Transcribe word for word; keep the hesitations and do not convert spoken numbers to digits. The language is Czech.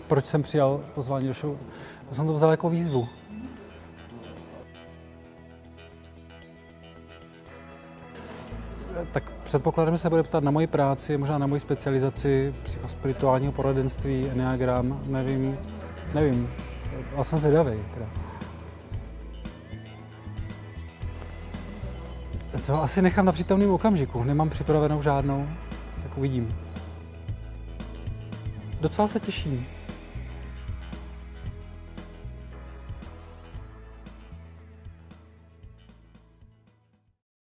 proč jsem přijal pozvání do show. Já jsem to vzal jako výzvu. Tak předpokládám, že se bude ptát na moji práci, možná na moji specializaci psychospirituálního poradenství, enneagram, nevím, nevím. Já jsem zvědavý. Teda. To asi nechám na přítomném okamžiku, nemám připravenou žádnou, tak uvidím. Docela se těším.